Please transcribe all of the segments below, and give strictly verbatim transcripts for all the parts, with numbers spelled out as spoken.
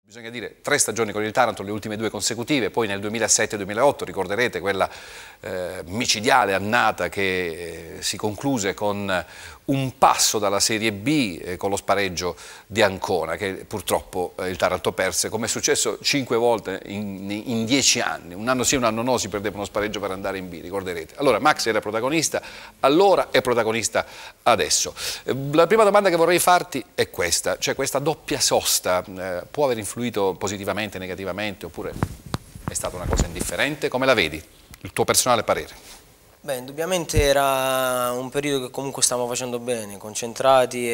Bisogna dire tre stagioni con il Taranto, le ultime due consecutive, poi nel duemilasette duemilaotto ricorderete quella eh, micidiale annata che eh, si concluse con un passo dalla Serie B eh, con lo spareggio di Ancona, che purtroppo eh, il Taranto perse, come è successo cinque volte in, in dieci anni, un anno sì un anno no si perdeva uno spareggio per andare in B, ricorderete. Allora Max era protagonista, allora è protagonista adesso. Eh, la prima domanda che vorrei farti è questa, cioè questa doppia sosta eh, può aver influito positivamente, negativamente, oppure è stata una cosa indifferente? Come la vedi? Il tuo personale parere? Beh, indubbiamente era un periodo che comunque stavamo facendo bene, concentrati,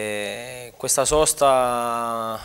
e questa sosta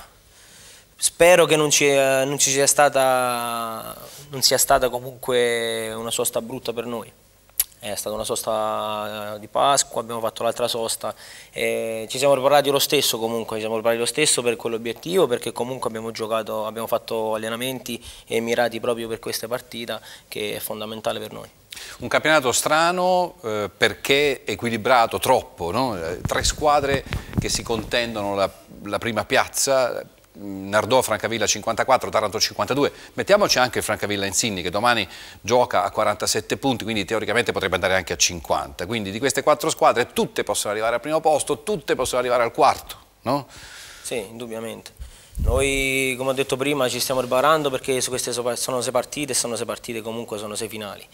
spero che non ci, non ci sia stata, non sia stata comunque una sosta brutta per noi. È stata una sosta di Pasqua, abbiamo fatto l'altra sosta e ci siamo preparati lo stesso comunque, ci siamo preparati lo stesso per quell'obiettivo, perché comunque abbiamo giocato, abbiamo fatto allenamenti e mirati proprio per questa partita che è fondamentale per noi. Un campionato strano eh, perché equilibrato troppo, no? Tre squadre che si contendono la, la prima piazza, Nardò Francavilla cinquantaquattro, Taranto cinquantadue, mettiamoci anche il Francavilla Insigni che domani gioca a quarantasette punti, quindi teoricamente potrebbe andare anche a cinquanta, quindi di queste quattro squadre tutte possono arrivare al primo posto, tutte possono arrivare al quarto, no? Sì, indubbiamente. Noi, come ho detto prima, ci stiamo preparando perché su queste sono sei partite e sono sei partite comunque sono sei finali.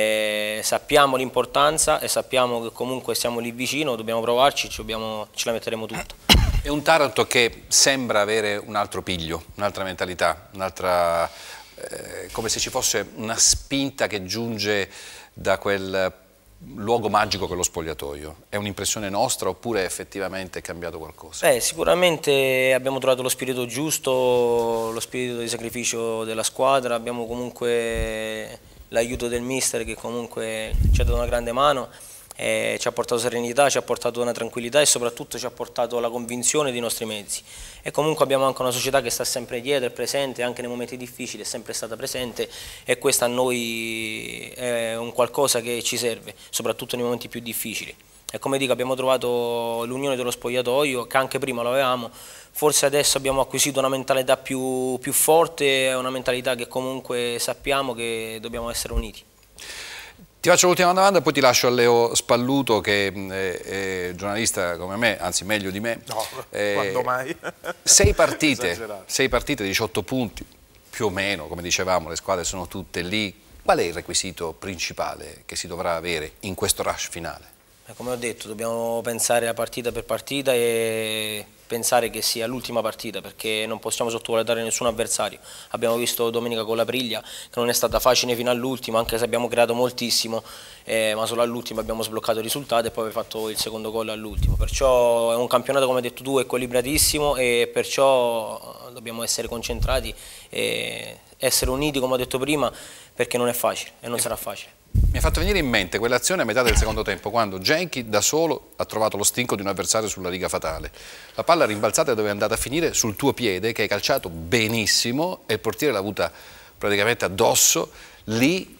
E sappiamo l'importanza e sappiamo che comunque siamo lì vicino, dobbiamo provarci, ci dobbiamo, ce la metteremo tutta. È un Taranto che sembra avere un altro piglio, un'altra mentalità, un'altra, eh, come se ci fosse una spinta che giunge da quel luogo magico che è lo spogliatoio. È un'impressione nostra oppure effettivamente è cambiato qualcosa? Beh, sicuramente abbiamo trovato lo spirito giusto, lo spirito di sacrificio della squadra, abbiamo comunque l'aiuto del mister che comunque ci ha dato una grande mano, e ci ha portato serenità, ci ha portato una tranquillità e soprattutto ci ha portato la convinzione dei nostri mezzi. E comunque abbiamo anche una società che sta sempre dietro, è presente, anche nei momenti difficili è sempre stata presente, e questo a noi è un qualcosa che ci serve, soprattutto nei momenti più difficili. E come dico, abbiamo trovato l'unione dello spogliatoio, che anche prima lo avevamo, forse adesso abbiamo acquisito una mentalità più, più forte, una mentalità che comunque sappiamo che dobbiamo essere uniti. Ti faccio l'ultima domanda e poi ti lascio a Leo Spalluto che è, è giornalista come me, anzi meglio di me. No, eh, quando mai? sei partite, sei partite, diciotto punti, più o meno, come dicevamo, le squadre sono tutte lì. Qual è il requisito principale che si dovrà avere in questo rush finale? Come ho detto, dobbiamo pensare a partita per partita e pensare che sia l'ultima partita, perché non possiamo sottovalutare nessun avversario. Abbiamo visto domenica con la Priglia che non è stata facile fino all'ultimo, anche se abbiamo creato moltissimo, eh, ma solo all'ultimo abbiamo sbloccato il risultato e poi abbiamo fatto il secondo gol all'ultimo. Perciò è un campionato, come hai detto tu, equilibratissimo e perciò dobbiamo essere concentrati e essere uniti, come ho detto prima, perché non è facile e non sarà facile. Mi ha fatto venire in mente quell'azione a metà del secondo tempo, quando Genchi da solo ha trovato lo stinco di un avversario sulla riga fatale. La palla rimbalzata dove è andata a finire sul tuo piede, che hai calciato benissimo, e il portiere l'ha avuta praticamente addosso. Lì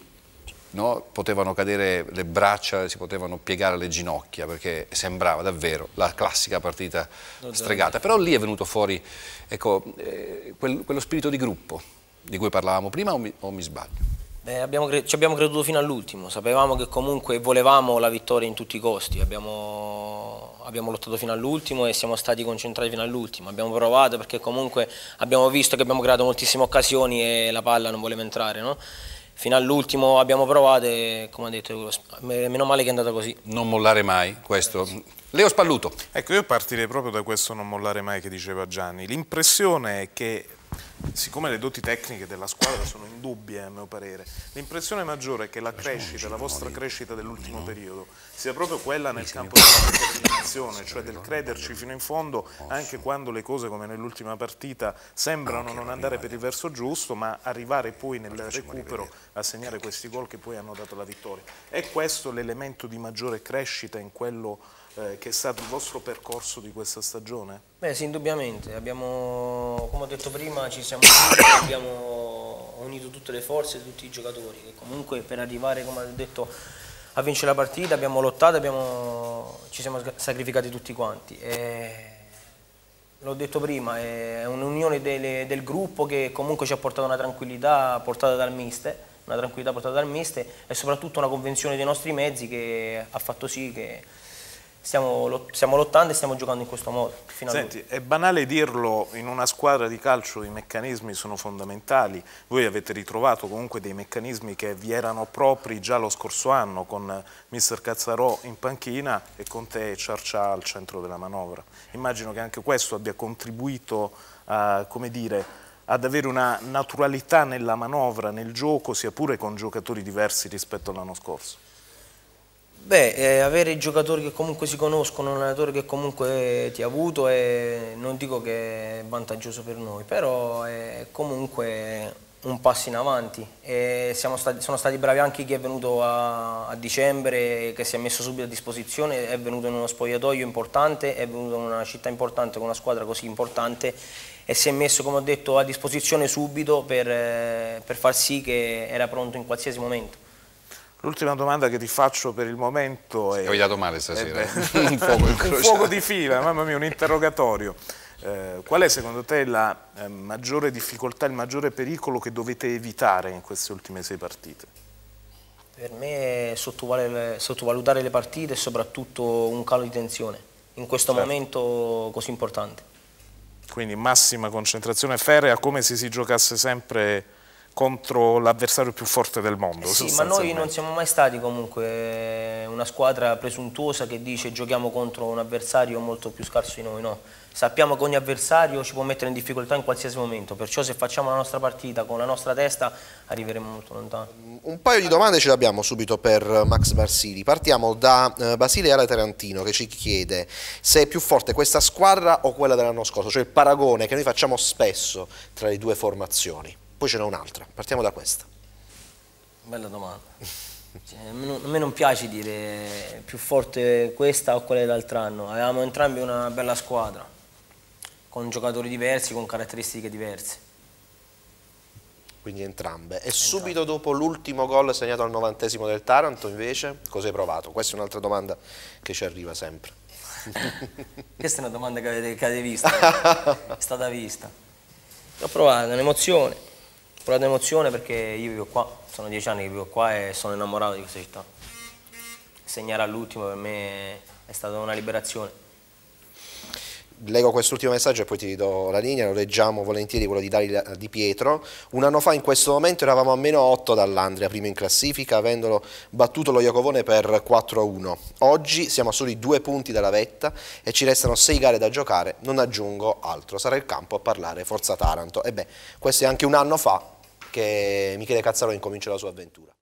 no, potevano cadere le braccia, si potevano piegare le ginocchia, perché sembrava davvero la classica partita stregata. Però lì è venuto fuori, ecco, eh, quel, quello spirito di gruppo di cui parlavamo prima, o mi, o mi sbaglio? Beh, abbiamo ci abbiamo creduto fino all'ultimo, sapevamo che comunque volevamo la vittoria in tutti i costi, abbiamo, abbiamo lottato fino all'ultimo e siamo stati concentrati fino all'ultimo, abbiamo provato perché comunque abbiamo visto che abbiamo creato moltissime occasioni e la palla non voleva entrare, no? Fino all'ultimo abbiamo provato e, come ha detto, meno male che è andata così. Non mollare mai, questo. Leo Spalluto. Ecco, io partirei proprio da questo non mollare mai che diceva Gianni. L'impressione è che, siccome le doti tecniche della squadra sono indubbie a mio parere, l'impressione maggiore è che la crescita, la vostra crescita dell'ultimo periodo sia proprio quella nel campo della determinazione, cioè del crederci fino in fondo anche quando le cose, come nell'ultima partita, sembrano non andare per il verso giusto, ma arrivare poi nel recupero a segnare questi gol che poi hanno dato la vittoria. È questo l'elemento di maggiore crescita in quello Eh, che è stato il vostro percorso di questa stagione? Beh sì, indubbiamente, abbiamo, come ho detto prima, ci siamo uniti, abbiamo unito tutte le forze di tutti i giocatori, che comunque per arrivare, come ho detto, a vincere la partita abbiamo lottato, abbiamo, ci siamo sacrificati tutti quanti. E l'ho detto prima, è un'unione del, del gruppo che comunque ci ha portato una tranquillità portata dal mister, una tranquillità portata dal mister e soprattutto una convenzione dei nostri mezzi che ha fatto sì che stiamo, stiamo lottando e stiamo giocando in questo modo. Fino Senti, è banale dirlo, in una squadra di calcio i meccanismi sono fondamentali, voi avete ritrovato comunque dei meccanismi che vi erano propri già lo scorso anno con mister Cazzarò in panchina e con te Ciarcià al centro della manovra. Immagino che anche questo abbia contribuito a, come dire, ad avere una naturalità nella manovra, nel gioco, sia pure con giocatori diversi rispetto all'anno scorso. Beh, eh, avere giocatori che comunque si conoscono, un allenatore che comunque ti ha avuto, è, non dico che è vantaggioso per noi, però è comunque un passo in avanti. E siamo stati, sono stati bravi anche chi è venuto a, a dicembre, che si è messo subito a disposizione, è venuto in uno spogliatoio importante, è venuto in una città importante, con una squadra così importante e si è messo, come ho detto, a disposizione subito per, per far sì che era pronto in qualsiasi momento. L'ultima domanda che ti faccio per il momento è... Hai dato male stasera, eh un fuoco un fuoco di fila, mamma mia, un interrogatorio. Eh, qual è secondo te la eh, maggiore difficoltà, il maggiore pericolo che dovete evitare in queste ultime sei partite? Per me è sottovalutare, sottovalutare le partite e soprattutto un calo di tensione in questo certo. momento così importante. Quindi massima concentrazione ferrea, come se si giocasse sempre contro l'avversario più forte del mondo. Eh sì, ma noi non siamo mai stati comunque una squadra presuntuosa che dice giochiamo contro un avversario molto più scarso di noi, no. Sappiamo che ogni avversario ci può mettere in difficoltà in qualsiasi momento, perciò se facciamo la nostra partita con la nostra testa arriveremo molto lontano. Un paio di domande ce le abbiamo subito per Max Barsili. Partiamo da uh, Basile Tarantino che ci chiede se è più forte questa squadra o quella dell'anno scorso, cioè il paragone che noi facciamo spesso tra le due formazioni. Poi ce n'è un'altra, partiamo da questa. Bella domanda. Cioè, a me non piace dire più forte questa o quella dell'altro anno. Avevamo entrambi una bella squadra, con giocatori diversi, con caratteristiche diverse. Quindi entrambe. E entrambe. Subito dopo l'ultimo gol segnato al novantesimo del Taranto, invece, cosa hai provato? Questa è un'altra domanda che ci arriva sempre. Questa è una domanda che avete, che avete visto, è stata vista. Ho provato un'emozione. Ho provato emozione perché io vivo qua, sono dieci anni che vivo qua e sono innamorato di questa città. Segnare all'ultimo per me è stata una liberazione. Leggo quest'ultimo messaggio e poi ti ridò la linea, lo leggiamo volentieri, quello di Dalila Di Pietro. Un anno fa in questo momento eravamo a meno otto dall'Andria, primo in classifica, avendolo battuto lo Iacovone per quattro a uno. Oggi siamo a soli due punti dalla vetta e ci restano sei gare da giocare, non aggiungo altro. Sarà il campo a parlare Forza Taranto. E beh, questo è anche un anno fa che Michele Cazzarò incomincia la sua avventura.